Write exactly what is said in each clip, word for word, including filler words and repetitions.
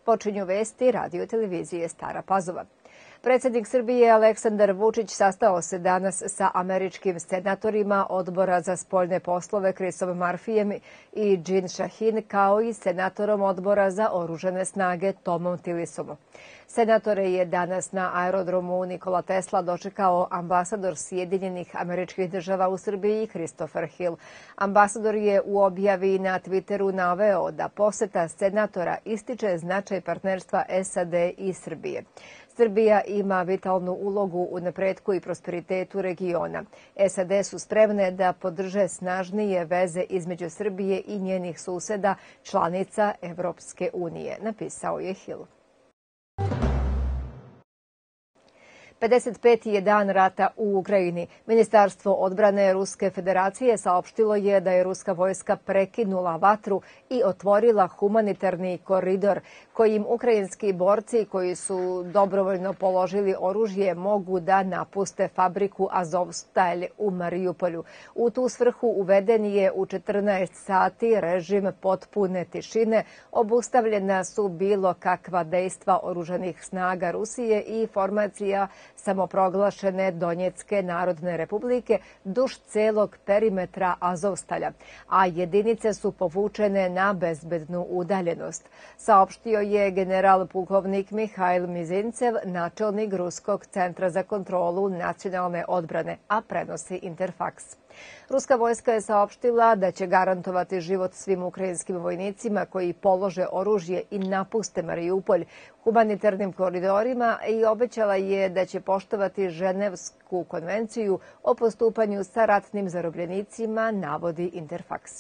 Počinju vesti radio televizije Stara Pazova. Predsjednik Srbije Aleksandar Vučić sastao se danas sa američkim senatorima Odbora za spoljne poslove Chrisom Murphyjem i Jean Shaheen, kao i senatorom Odbora za oružane snage Tomom Tillisom. Senatore je danas na aerodromu Nikola Tesla dočekao ambasador Sjedinjenih Američkih Država u Srbiji Christopher Hill. Ambasador je u objavi na Twitteru naveo da poseta senatora ističe značaj partnerstva S A D i Srbije. Srbija ima vitalnu ulogu u napretku i prosperitetu regiona. S A D su spremne da podrže snažnije veze između Srbije i njenih suseda, članica Evropske unije, napisao je Hill. pedeset peti je dan rata u Ukrajini. Ministarstvo odbrane Ruske federacije saopštilo je da je ruska vojska prekinula vatru i otvorila humanitarni koridor kojim ukrajinski borci koji su dobrovoljno položili oružje mogu da napuste fabriku Azovstal u Marijupolju. U tu svrhu uveden je u četrnaest sati režim potpune tišine, obustavljena su bilo kakva dejstva oružanih snaga Rusije i formacija samoproglašene Donjecke narodne republike duž celog perimetra Azovstalja, a jedinice su povučene na bezbednu udaljenost, saopštio je general pukovnik Mihajl Mizincev, načelnik Ruskog centra za kontrolu nacionalne odbrane, a prenosi Interfax. Ruska vojska je saopštila da će garantovati život svim ukrajinskim vojnicima koji polože oružje i napuste Marijupolj humanitarnim koridorima i obećala je da će poštovati Ženevsku konvenciju o postupanju sa ratnim zarobljenicima, navodi Interfax.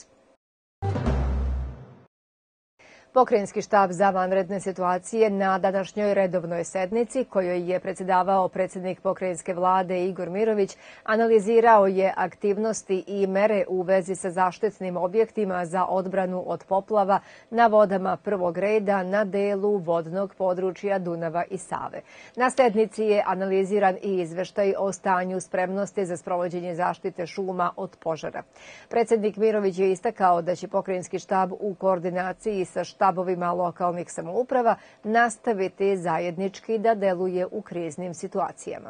Pokrajinski štab za vanredne situacije na današnjoj redovnoj sednici, kojoj je predsjedavao predsjednik pokrajinske vlade Igor Mirović, analizirao je aktivnosti i mere u vezi sa zaštitnim objektima za odbranu od poplava na vodama prvog reda na delu vodnog područja Dunava i Save. Na sednici je analiziran i izveštaj o stanju spremnosti za sprovođenje zaštite šuma od požara. Predsjednik Mirović je istakao da će pokrajinski štab u koordinaciji sa štabovima lokalnih samouprava nastaviti zajednički da deluje u kriznim situacijama.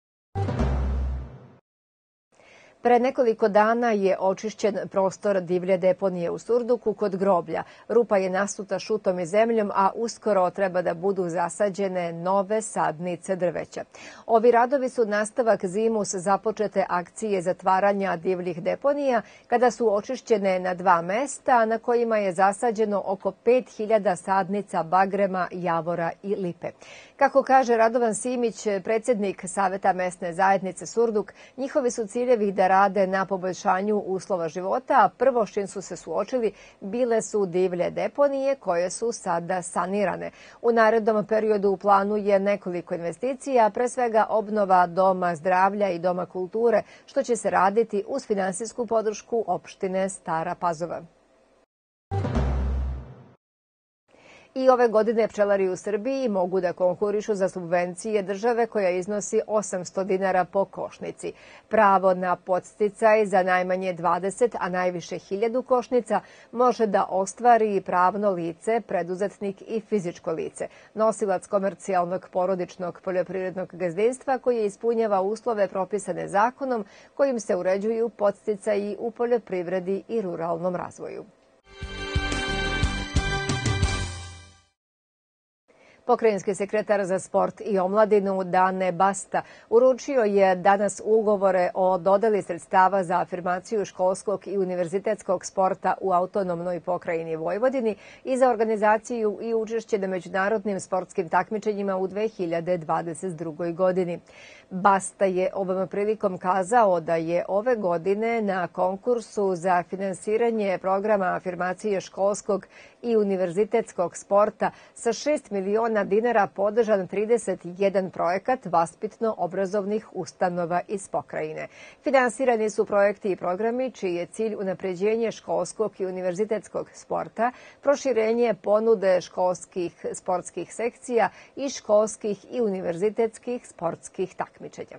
Pre nekoliko dana je očišćen prostor divlje deponije u Surduku kod groblja. Rupa je nasuta šutom i zemljom, a uskoro treba da budu zasađene nove sadnice drveća. Ovi radovi su nastavak zimus započete akcije zatvaranja divljih deponija, kada su očišćene na dva mesta na kojima je zasađeno oko pet hiljada sadnica bagrema, javora i lipe. Kako kaže Radovan Simić, predsjednik Saveta mesne zajednice Surduk, njihovi su ciljevi da rade na poboljšanju uslova života, a prvo s čim su se suočili bile su divlje deponije koje su sada sanirane. U narednom periodu u planu je nekoliko investicija, pre svega obnova Doma zdravlja i Doma kulture, što će se raditi uz finansijsku podršku opštine Stara Pazova. I ove godine pčelari u Srbiji mogu da konkurišu za subvencije države koja iznosi osamsto dinara po košnici. Pravo na podsticaj za najmanje dvadeset, a najviše hiljadu košnica može da ostvari pravno lice, preduzetnik i fizičko lice, nosilac komercijalnog porodičnog poljoprivrednog gazdinstva koji ispunjava uslove propisane zakonom kojim se uređuju podsticaji u poljoprivredi i ruralnom razvoju. Pokrajinski sekretar za sport i omladinu Dane Basta uručio je danas ugovore o dodeli sredstava za afirmaciju školskog i univerzitetskog sporta u autonomnoj pokrajini Vojvodini i za organizaciju i učešće na međunarodnim sportskim takmičenjima u dve hiljade dvadeset drugoj. godini. Basta je ovom prilikom kazao da je ove godine na konkursu za finansiranje programa afirmacije školskog i univerzitetskog sporta sa šest miliona dinara podržan trideset jedan projekat vaspitno-obrazovnih ustanova iz pokrajine. Finansirani su projekti i programi čiji je cilj unapređenje školskog i univerzitetskog sporta, proširenje ponude školskih sportskih sekcija i školskih i univerzitetskih sportskih takmičenja.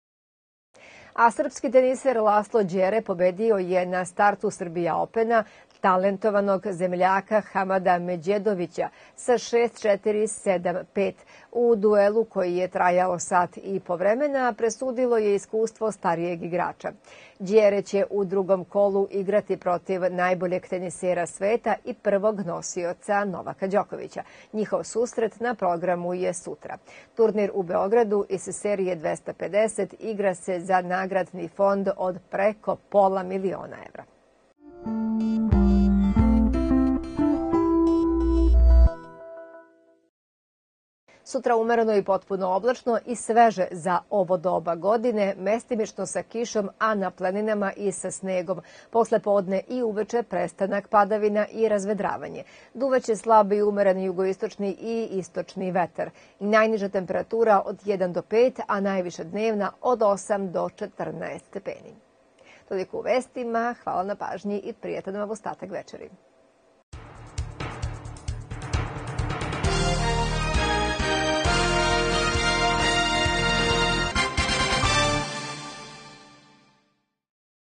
A srpski teniser Laslo Đere pobedio je na startu Srbija Opena talentovanog zemljaka Hamada Međedovića sa šest četiri sedam pet. U duelu koji je trajao sat i po vremena presudilo je iskustvo starijeg igrača. Đere će u drugom kolu igrati protiv najboljeg tenisera sveta i prvog nosioca Novaka Đokovića. Njihov susret na programu je sutra. Turnir u Beogradu iz serije dvesta pedeset igra se za nagradni fond od preko pola miliona evra. Sutra umereno i potpuno oblačno i sveže za ovo doba godine, mestimično sa kišom, a na planinama i sa snegom. Posle podne i uveče prestanak padavina i razvedravanje. Duvaće slab i umeren jugoistočni i istočni vetar. I najniža temperatura od jedan do pet, a najviša dnevna od osam do četrnaest stepeni. Toliko u vestima, hvala na pažnji i prijatan vam ostatak večeri.